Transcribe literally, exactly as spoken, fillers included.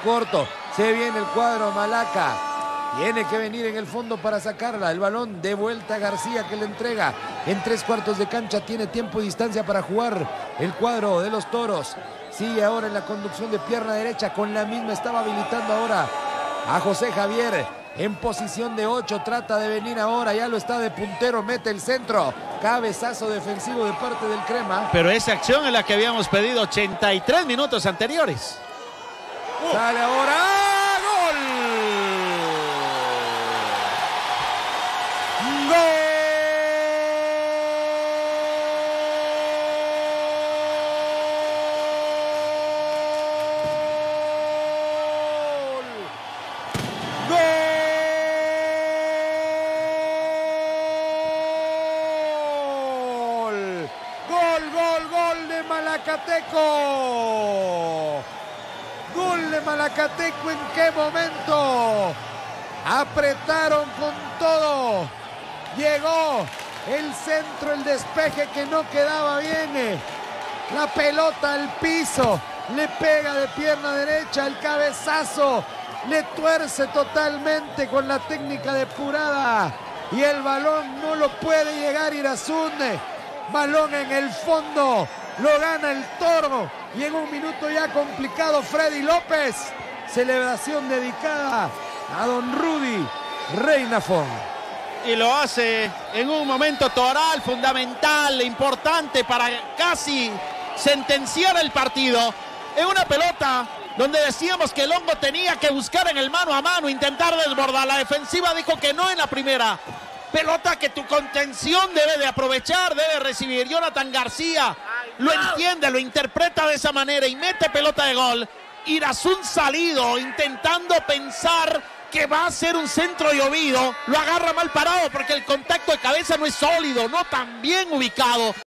corto. Se viene el cuadro Malaca. Tiene que venir en el fondo para sacarla. El balón de vuelta a García, que le entrega en tres cuartos de cancha. Tiene tiempo y distancia para jugar el cuadro de los Toros. Sigue ahora en la conducción de pierna derecha. Con la misma estaba habilitando ahora a José Javier en posición de ocho. Trata de venir ahora. Ya lo está de puntero. Mete el centro. Cabezazo defensivo de parte del Crema. Pero esa acción es la que habíamos pedido ochenta y tres minutos anteriores. Uh. Sale ahora. ¡Gol! ¡Gol! ¡Gol! ¡Gol, gol, gol de Malacateco! ¡Gol de Malacateco! ¿En qué momento? Apretaron con todo. Llegó el centro, el despeje que no quedaba bien. La pelota al piso. Le pega de pierna derecha, el cabezazo. Le tuerce totalmente con la técnica depurada. Y el balón no lo puede llegar Irazún. Balón en el fondo. Lo gana el Toro. Y en un minuto ya complicado, Freddy López. Celebración dedicada a don Rudy Reinafón. Y lo hace en un momento toral, fundamental, importante para casi sentenciar el partido. En una pelota donde decíamos que el Hongo tenía que buscar en el mano a mano, intentar desbordar. La defensiva dijo que no en la primera. Pelota que tu contención debe de aprovechar, debe recibir. Jonathan García lo entiende, lo interpreta de esa manera y mete pelota de gol. Irazún salido, intentando pensar que va a ser un centro llovido. Lo agarra mal parado porque el contacto de cabeza no es sólido, no tan bien ubicado.